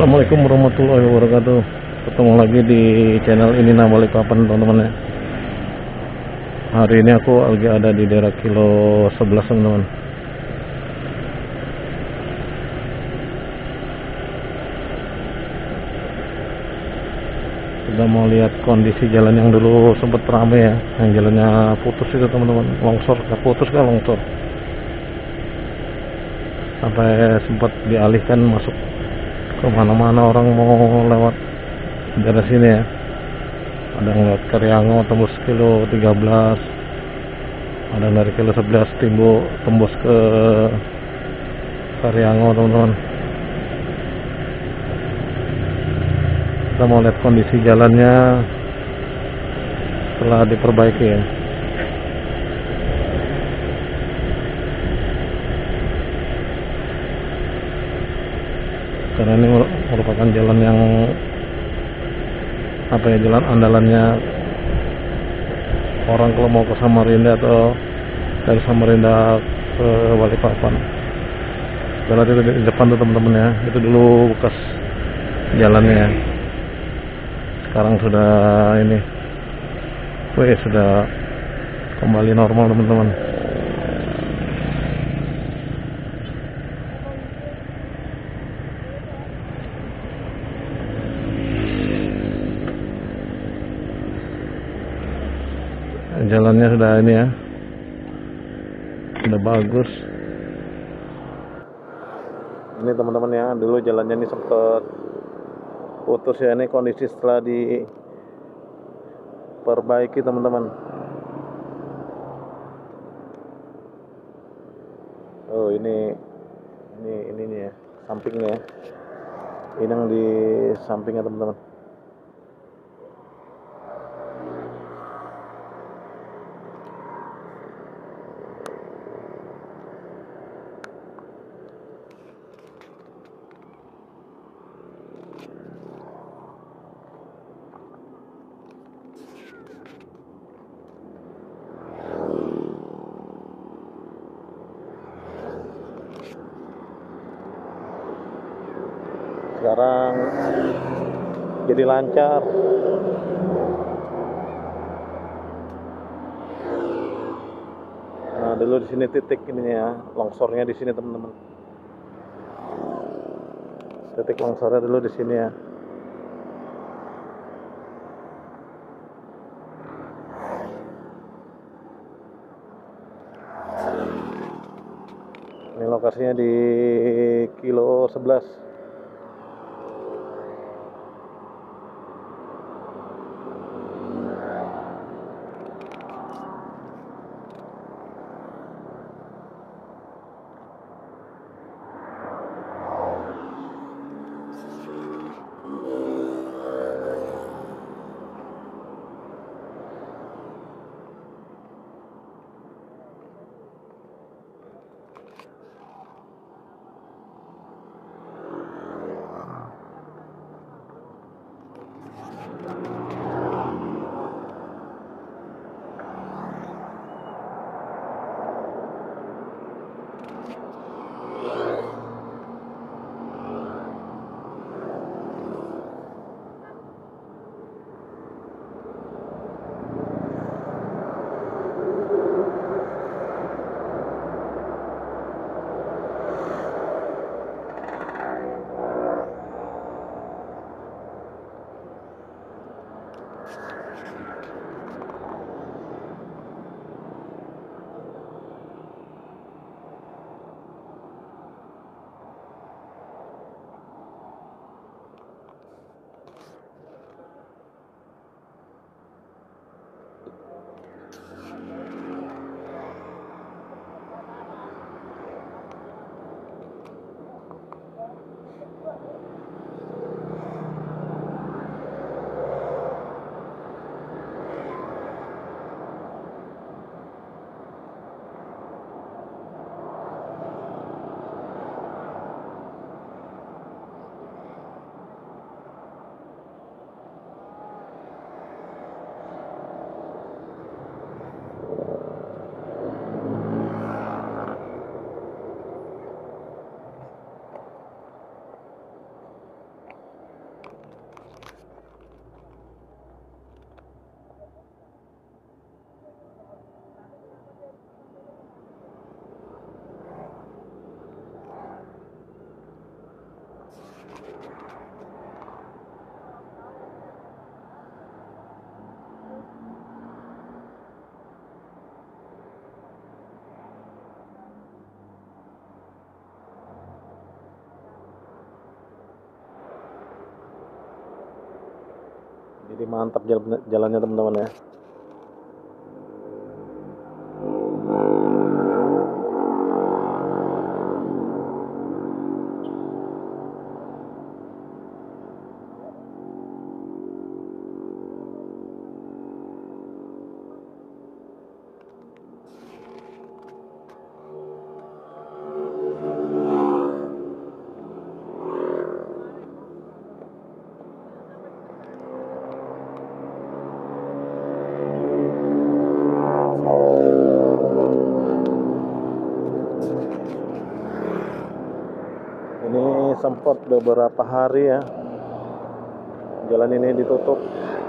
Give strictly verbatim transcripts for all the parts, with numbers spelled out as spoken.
Assalamualaikum warahmatullahi wabarakatuh. Ketemu lagi di channel ini Nah Balikpapan, teman-teman ya. Hari ini aku lagi ada di daerah kilo sebelas, teman-teman. Sudah mau lihat kondisi jalan yang dulu sempat ramai ya, yang jalannya putus itu, teman-teman. Longsor, nggak putus kan longsor. Sampai sempat dialihkan masuk kemana-mana, orang mau lewat daerah sini ya. Ada yang lewat Karyango tembus kilo tiga belas, ada yang dari kilo sebelas timbu tembus ke Karyango, teman-teman. Kita mau lihat kondisi jalannya setelah diperbaiki ya. Karena ini merupakan jalan yang apa ya, jalan andalannya orang kalau mau ke Samarinda atau dari Samarinda ke Balikpapan. Jalan itu di depan tuh, teman-teman ya, itu dulu bekas jalannya. Sekarang sudah ini, wih, sudah kembali normal, teman-teman. Jalannya sudah ini ya, sudah bagus. Ini teman-teman ya, dulu jalannya ini sempat putus ya. Ini kondisi setelah diperbaiki, teman-teman. Oh ini ini ini nih ya, sampingnya ya. Ini yang di sampingnya, teman-teman. Sekarang jadi lancar. Nah, dulu di sini titik ininya ya, longsornya di sini, teman-teman. Titik longsornya dulu di sini ya. Ini lokasinya di kilo sebelas. Jadi mantap jalan jalannya teman-teman ya. Ini sempat beberapa hari ya jalan ini ditutup,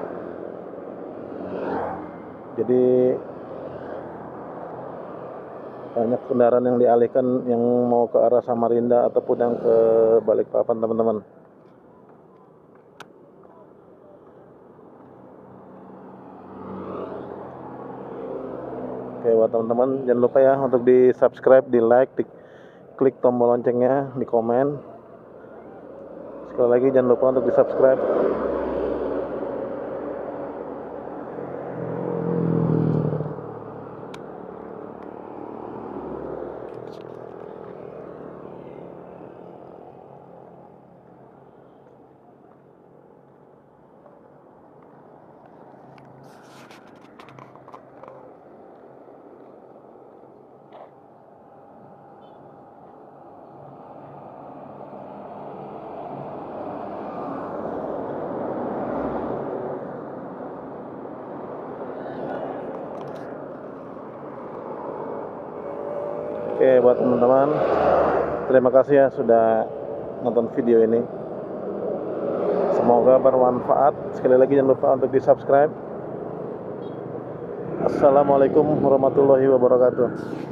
jadi banyak kendaraan yang dialihkan yang mau ke arah Samarinda ataupun yang ke Balikpapan teman-teman. Oke, buat teman-teman jangan lupa ya untuk di subscribe, di like, di klik tombol loncengnya, di komen. Sekali lagi jangan lupa untuk di subscribe. Oke, buat teman-teman, terima kasih ya sudah nonton video ini. Semoga bermanfaat. Sekali lagi jangan lupa untuk di subscribe. Assalamualaikum warahmatullahi wabarakatuh.